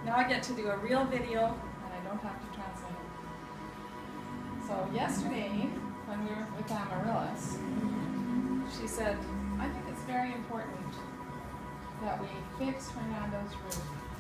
Now I get to do a real video and I don't have to translate it. So yesterday, when we were with Amaryllis, she said, I think it's very important that we fix Fernando's roof.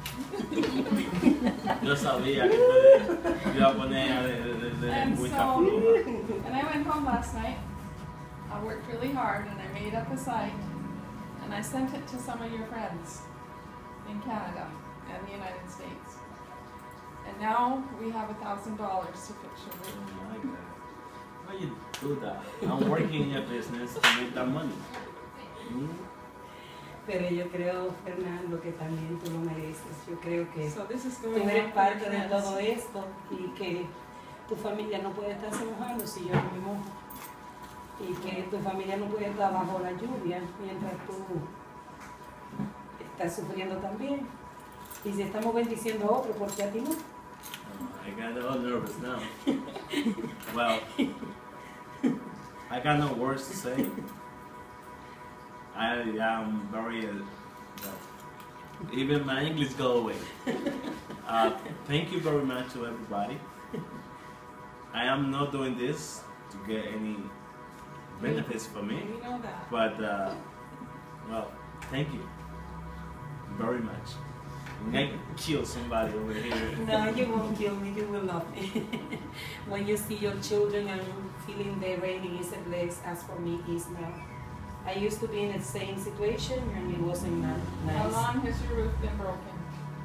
Yo sabía que tú iba a poner And mucha so, floja. and I went home last night, I worked really hard and I made up a site and I sent it to some of your friends in Canada and the United States. And now we have $1,000 to fix your roof. Oh my God. Why you do that? I'm working in your business to make that money. Pero yo creo, Fernando, que también tú lo mereces. Yo creo que So this is tú going eres on for parte your de friends. todo esto y que tu familia no puede estarse mojando si yo no me mojo. Y que tu familia no puede estar bajo la lluvia mientras tú estás sufriendo también. Y si estamos bendiciendo a otro, ¿por qué a ti no? I got all nervous now. Well, I got no words to say. I am very, even my English go away. Thank you very much to everybody. I am not doing this to get any benefits for me, We know that. but well, thank you very much. I'm gonna kill somebody over here. No, you won't kill me, you will love me. When you see your children and feeling the raining is a place, as for me is now. I used to be in the same situation and it wasn't How nice. long has your roof been broken?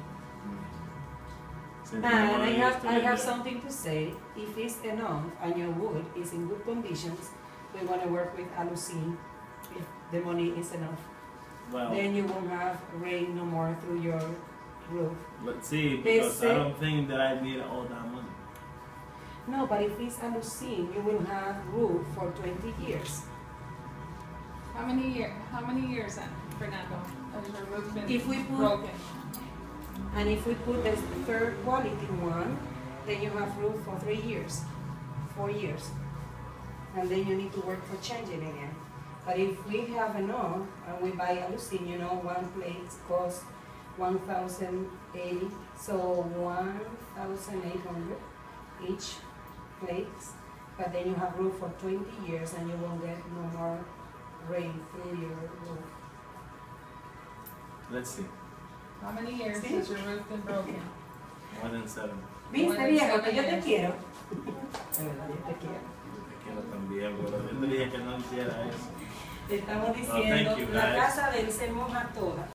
Since And I'm used to I it, have yeah. something to say. If it's enough and your wood is in good conditions, we want to work with Alucine. If the money is enough, Well, then you won't have rain no more through your roof. let's see, They because say- I don't think that I need all that money. No, but if it's Alucine, you will have roof for 20 years. How many years then, Fernando, has your roof been If we put- broken? And if we put the third quality one, then you have roof for 3 years, 4 years. And then you need to work for changing again. But if we have enough and we buy Alucine, you know, one plate costs 1,080, so 1,800 each plate. But then you have roof for 20 years and you won't get no more rain through your roof. Let's see, How many years Sí. has your roof been broken? more than 7. ¿Viste, viejo, que yo te quiero? De verdad, yo te quiero. Te quiero también, pero yo te dije que no hiciera eso. Te estamos thank diciendo, you, la guys. casa de él se moja toda.